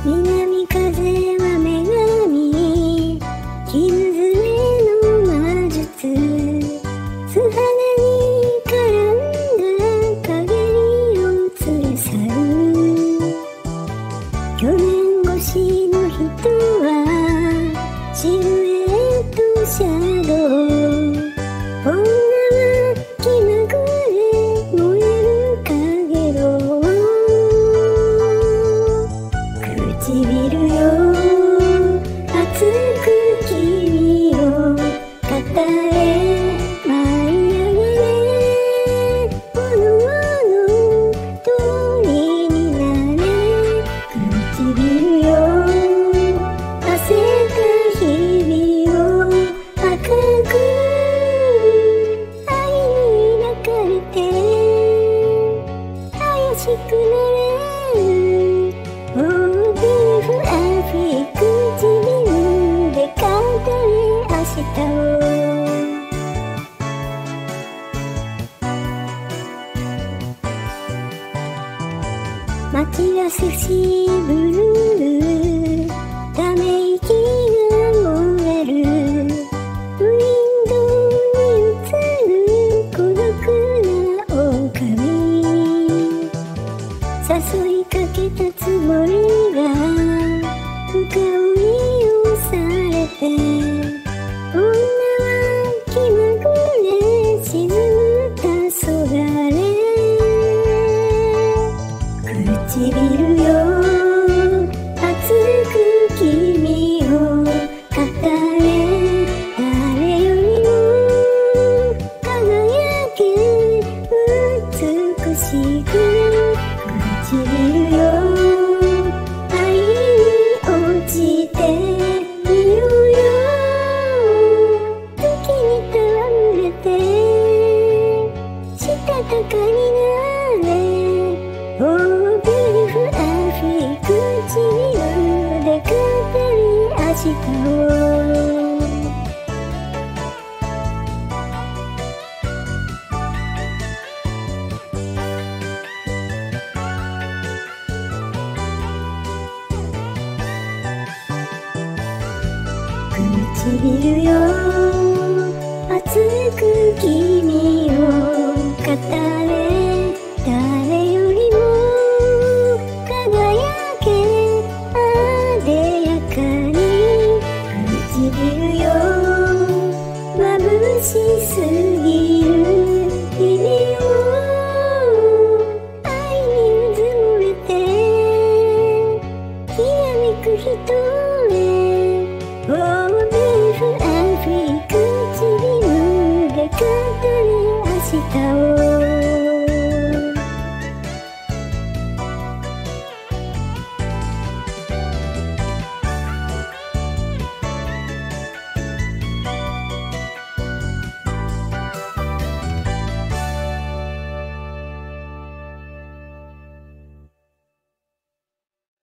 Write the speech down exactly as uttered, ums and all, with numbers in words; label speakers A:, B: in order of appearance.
A: 南風は女神、絹爪の魔術、素肌に絡んだ陰りを連れ去る。去年越しの人はシルエットシャドウ、女は気まぐれ燃えるかげろう。唇よ熱く君を肩へ舞い上げれ、炎の鳥になれ。唇よ汗か日々を赤く愛に抱かれて怪しくなれる。Oh beautiful Africa、自分で語れ明日を。街がセクシーブルー、ため息が漏れる。ウィンドウに映る孤独な狼、誘いかけたつもりが深追いをされて、女は気まぐれ沈む黄昏。唇よ熱く君を語れ、誰よりも輝け美しく。唇よ愛に落ちてみようよ、時に戯れてしたたかになれ。Oh beautiful Africa、自分で語り明日を。唇よ